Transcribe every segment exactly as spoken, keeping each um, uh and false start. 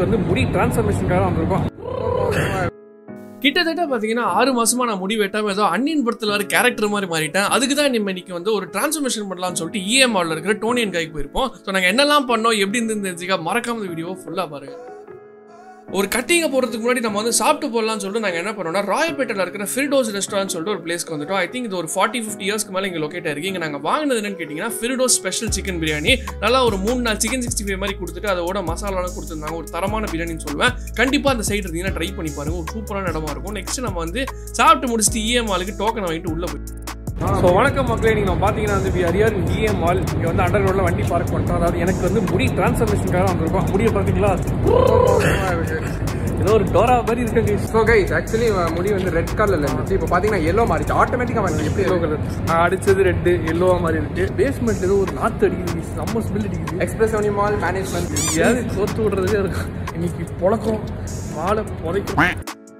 எனக்கு வந்து முடி டிரான்ஸ்ஃபர்மேஷனுக்காக வந்திருக்கோம். கிட்டத்தட்ட பார்த்தீங்கன்னா ஆறு மாசமா நான் முடி வெட்டாம ஏதோ அன்னியன் படத்தில் வர கேரக்டர் மாதிரி மாறிட்டேன். அதுக்கு தான் நம்ம இன்னைக்கு வந்து ஒரு டிரான்ஸ்ஃபர்மேஷன் பண்ணலாம்னு சொல்லிட்டு இஎம்ஆர்ல இருக்கிற டோனி அண்ட் கைக்கு போயிருப்போம். ஸோ நாங்கள் என்னெல்லாம் பண்ணோம் எப்படி இருந்து தெரிஞ்சுக்கா மறக்காம வீடியோ ஃபுல்லாக பாருங்க. ஒரு கட்டிங்கை போகிறதுக்கு முன்னாடி நம்ம வந்து சாப்பிட்டு போடலாம்னு சொல்லிட்டு நாங்கள் என்ன பண்ணோம்னா ராயப்பேட்டையில் இருக்கிற ஃபிர்டோஸ் ரெஸ்டாரண்ட் சொல்லிட்டு ஒரு பிளேஸ்க்கு வந்துட்டோம். ஐ திங்க் இது ஒரு ஃபார்ட்டி ஃபிஃப்டி இயர்ஸ்க்கு மேலே இங்கே லொக்கேட் ஆயிருக்கு. இங்கே நாங்கள் வாங்கினது என்னன்னு கேட்டிங்கன்னா ஃபிர்டோஸ் ஸ்பெஷல் சிக்கன் பிரியாணி. நல்லா ஒரு மூணு நாள் சிக்கன் சிக்ஸ்டி ஃபைவ் மாதிரி கொடுத்துட்டு அதோட மசாலாலாம் கொடுத்துருந்தாங்க. ஒரு தரமான பிரியாணின்னு சொல்லுவேன். கண்டிப்பாக அந்த சைடு இருந்தீங்கன்னா ட்ரை பண்ணி பாருங்க. ஒரு சூப்பரான இடமா இருக்கும். நெக்ஸ்ட் நம்ம வந்து சாப்பிட்டு முடிச்சுட்டு இஎம்ஆலுக்கு டோக்கன் வாங்கிட்டு உள்ளே போய். ஸோ வணக்கம் மக்களே, நீங்கள் பார்த்தீங்கன்னா வந்து வி அரியார் இஎம்ஆல் இங்கே வந்து அண்டர் ரோடில் வண்டி பார்க் பண்ணிட்டோம். அதாவது எனக்கு வந்து முடி டிரான்ஸ்ஃபர்மேஷனுக்காக வந்திருக்கோம். முடியை பார்த்தீங்களா ஏதோ ஒரு டோரா மாதிரி இருக்குங்க. ஸோ கைஸ் ஆக்சுவலி முடி வந்து ரெட் கலர்ல இருந்துச்சு. இப்போ பார்த்தீங்கன்னா எல்லோ மாறிச்சு ஆட்டோமேட்டிக்காக வந்து எப்படி எல்லோ கலர் அடிச்சது ரெட்டு எல்லோவா மாதிரி இருக்கு. பேஸ்மெண்ட் ஏதோ ஒரு நாற்று அடிக்குது, நம்ம ஸ்மெல் அடிக்குது. எக்ஸ்பிரஸ் அவனி மால் மேனேஜ்மெண்ட் எங்கேயாவது தோற்று விடுறதே இருக்கும். இன்னைக்கு புழக்கம் மாலை புதைக்கும்.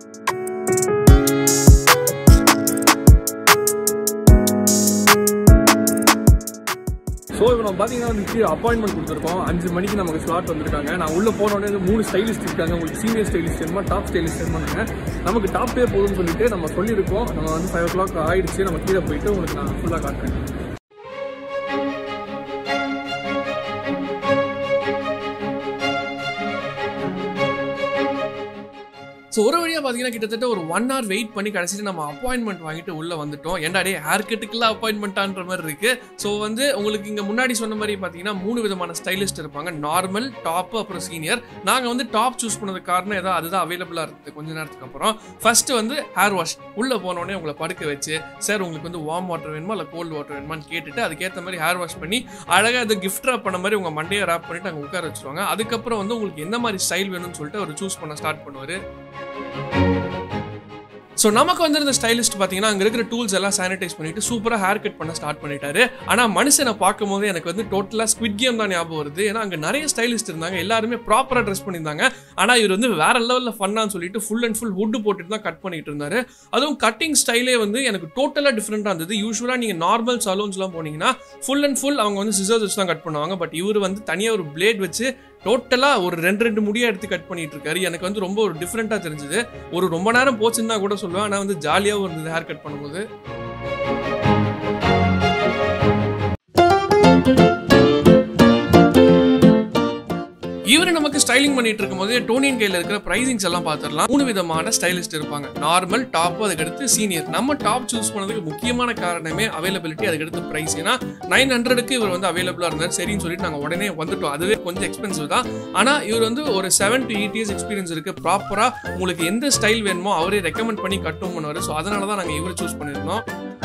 ஸோ இப்போ நம்ம பார்த்தீங்கன்னா வந்து அப்பாயின்மெண்ட் கொடுத்துருக்கோம். அஞ்சு மணிக்கு நமக்கு ஸ்லாட் வந்திருக்காங்க. நான் உள்ளே போனோடனே வந்து மூணு ஸ்டைலிஸ்ட் இருக்காங்க. உங்களுக்கு சீனியர் ஸ்டைலிஸ்ட் வேணுமா டாப் ஸ்டைலிஸ்ட் வேணுமாங்க. நமக்கு டாப்பே போதும்னு சொல்லிட்டு நம்ம சொல்லியிருக்கோம். நம்ம வந்து ஃபைவ் ஓ கிளாக் ஆயிடுச்சு. நம்ம கீழே போயிட்டு உங்களுக்கு நான் ஃபுல்லாக காட்டுறேன். ஸோ ஒரு வழியாக பார்த்தீங்கன்னா கிட்டத்தட்ட ஒரு ஒன் ஹவர் வெயிட் பண்ணி கடைசியில் நம்ம அப்பாயின்மெண்ட் வாங்கிட்டு உள்ளே வந்துட்டோம். ஏன்டா டே ஹேர் கட்டுக்கெல்லாம் அப்பாயின்மெண்ட்டான்ற மாதிரி இருக்குது. ஸோ வந்து உங்களுக்கு இங்கே முன்னாடி சொன்ன மாதிரி பார்த்தீங்கன்னா மூணு விதமான ஸ்டைலிஸ்ட் இருப்பாங்க. நார்மல், டாப்பு, அப்புறம் சீனியர். நாங்கள் வந்து டாப் சூஸ் பண்ணது காரணம் ஏதோ அதுதான் அவைலபிளாக இருக்குது கொஞ்ச நேரத்துக்கு அப்புறம். ஃபர்ஸ்ட் வந்து ஹேர் வாஷ். உள்ளே போனோடனே உங்களை படுக்க வச்சு சார் உங்களுக்கு வந்து வார்ம் வாட்டர் வேணுமா இல்லை கோல்டு வாட்டர் வேணுமான்னு கேட்டுட்டு அதுக்கேற்ற மாதிரி ஹேர் வாஷ் பண்ணி அழகாக அது கிஃப்ட் ராப் பண்ண மாதிரி உங்கள் மண்டையை ராப் பண்ணிட்டு அங்கே உட்கார வச்சுருவாங்க. அதுக்கப்புறம் வந்து உங்களுக்கு எந்த மாதிரி ஸ்டைல் வேணும்னு சொல்லிட்டு அவர் சூஸ் பண்ண ஸ்டார்ட் பண்ணுவார். ஸோ நமக்கு வந்து இந்த ஸ்டைலிஸ்ட் பார்த்தீங்கன்னா அங்கே இருக்கிற டூல்ஸ் எல்லாம் சானிடைஸ் பண்ணிட்டு சூப்பராக ஹேர் கட் பண்ண ஸ்டார்ட் பண்ணிட்டாரு. ஆனால் மனுஷனை பார்க்கும் போது எனக்கு வந்து டோட்டலாக ஸ்குவிட் கேம் தான் ஞாபகம் வருது. ஏன்னா அங்கே நிறைய ஸ்டைலிஸ்ட் இருந்தாங்க, எல்லாருமே ப்ராப்பராக ட்ரெஸ் பண்ணியிருந்தாங்க. ஆனால் இவர் வந்து வேற லெவலில் ஃபன்னான்னு சொல்லிட்டு ஃபுல் அண்ட் ஃபுல் வுட் போட்டுட்டு தான் கட் பண்ணிட்டு இருந்தாரு. அதுவும் கட்டிங் ஸ்டைலே வந்து எனக்கு டோட்டலாக டிஃப்ரெண்டாக இருந்தது. யூஸ்வலாக நீங்கள் நார்மல் சலூன்ஸ்லாம் போனீங்கன்னா ஃபுல் அண்ட் ஃபுல் அவங்க வந்து சிசர்ஸ் வச்சு தான் கட் பண்ணுவாங்க. பட் இவர் வந்து தனியாக ஒரு பிளேட் வச்சு டோட்டலாக ஒரு ரெண்டு ரெண்டு முடியா எடுத்து கட் பண்ணிட்டு இருக்காரு. எனக்கு வந்து ரொம்ப ஒரு டிஃப்ரெண்ட்டாக தெரிஞ்சுது. ஒரு ரொம்ப நேரம் போச்சுன்னு தான் கூட சொல்லுவேன். ஆனால் வந்து ஜாலியாகவும் இருந்தது ஹேர் கட் பண்ணும்போது. இவர் நமக்கு ஸ்டைலிங் பண்ணிட்டு இருக்கும்போது டோனி அண்ட் கைல இருக்கிற பிரைசிங்ஸ் எல்லாம் பார்த்துடலாம். மூணு விதமான ஸ்டைலிஸ்ட் இருப்பாங்க. நார்மல், டாப், அதுக்கடுத்து சீனியர். நம்ம டாப் சூஸ் பண்ணதுக்கு முக்கியமான காரணமே அவைலபிலிட்டி, அதுக்கடுத்து பிரைஸ். ஏன்னா நைன் ஹண்ட்ரடுக்கு இவர் வந்து அவைலபிளா இருந்தார். சரின்னு சொல்லிட்டு நாங்கள் உடனே வந்துட்டோம். அதுவே கொஞ்சம் எக்ஸ்பென்சிவ் தான். ஆனால் இவர் வந்து ஒரு seven to eight years experience இருக்கு. ப்ராப்பரா உங்களுக்கு எந்த ஸ்டைல் வேணுமோ அவரே ரெக்கமெண்ட் பண்ணி கட்டும் பண்ணுவார். ஸோ அதனால தான் நாங்கள் இவரை சூஸ் பண்ணியிருந்தோம்.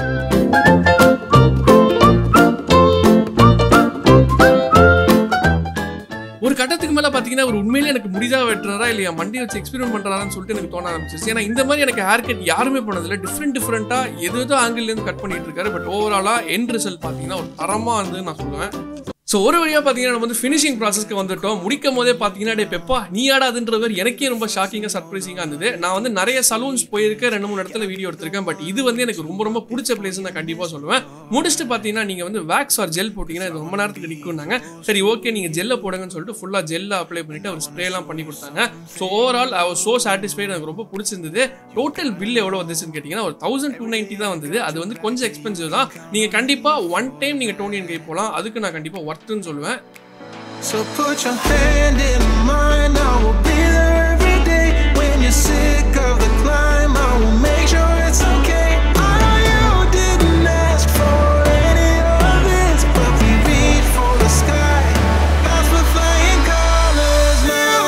ஒரு கட்டத்துக்கு மேலே பார்த்தீங்கன்னா ஒரு உண்மையிலே எனக்கு முடிதா வெட்டுறாரா இல்லையா மண்டி வச்சு எக்ஸ்பெரிமெண்ட் பண்ணுறாரான்னு சொல்லிட்டு எனக்கு தோண ஆரம்பிச்சிருச்சு. ஏன்னா இந்த மாதிரி எனக்கு ஹேர் கட் யாருமே பண்ணதில்லை. டிஃப்ரெண்ட் டிஃப்ரெண்ட்டாக எது எதோ ஆங்கிள்லேருந்து கட் பண்ணிட்டு இருக்காரு. பட் ஓவராலாக எண்ட் ரிசல்ட் பார்த்தீங்கன்னா ஒரு தரமாக வந்து நான் சொல்லுவேன். ஸோ ஒரு வழியாக பார்த்தீங்கன்னா நம்ம வந்து ஃபினிஷிங் ப்ராசஸ்க்கு வந்துட்டோம். முடிக்கும் போதே பார்த்தீங்கன்னா டே பெப்பா நீ ஆடாதுன்றது எனக்கே ரொம்ப ஷாக்கிங்காக சர்ப்ரைசிங்காக இருந்தது. நான் வந்து நிறைய சலூன்ஸ் போயிருக்கேன், ரெண்டு மூணு இடத்துல வீடியோ எடுத்திருக்கேன். பட் இது வந்து எனக்கு ரொம்ப ரொம்ப பிடிச்ச பிளேஸ் நான் கண்டிப்பாக சொல்லுவேன். முடிச்சுட்டு பார்த்தீங்கன்னா நீங்கள் வந்து வேக்ஸ் ஆர் ஜெல் போட்டிங்கன்னா இது ரொம்ப நேரத்துக்கு நிற்கும்னாங்க. சரி ஓகே நீங்கள் ஜெல்லை போடுங்கன்னு சொல்லிட்டு ஃபுல்லாக ஜெல்லை அப்ளை பண்ணிட்டு அவர் ஸ்ப்ரேலாம் பண்ணி கொடுத்தாங்க. So overall I was so satisfied. எனக்கு ரொம்ப பிடிச்சிருந்தது. டோட்டல் பில் எவ்வளோ வந்துச்சுன்னு கேட்டிங்கன்னா ஒரு தௌசண்ட் டூ நைன்ட்டி தான் வந்தது. அது வந்து கொஞ்சம் எக்ஸ்பென்சிவ் தான். நீங்கள் கண்டிப்பாக ஒன் டைம் நீங்கள் டோனி அண்ட் கை போகலாம். அதுக்கு நான் கண்டிப்பாக ஒர்த்துன்னு சொல்லுவேன். So put your hand in mine, I will be there every day. When you're sick of the climb, I will make sure it's okay. I know you didn't ask for any of this, but we reach for the sky. That's for flying colors now.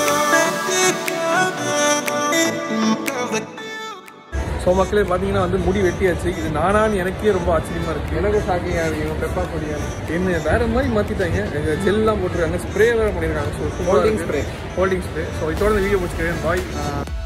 So மக்களே பார்த்தீங்கன்னா வந்து முடி வெட்டியாச்சு. இது நானான்னு எனக்கே ரொம்ப ஆச்சரியமாக இருக்குது. எனக்கு ஷாக்கிங்காக இருக்கும். பெப்பா ஃபுடியா என்ன வேறு மாதிரி மாற்றிட்டாங்க. ஜெல்லாம் போட்டிருக்காங்க, ஸ்ப்ரே வேறு பண்ணியிருக்காங்க. So holding spray holding spray. So இதோட இந்த வீடியோ முடிச்சுக்கிறேன். பாய்.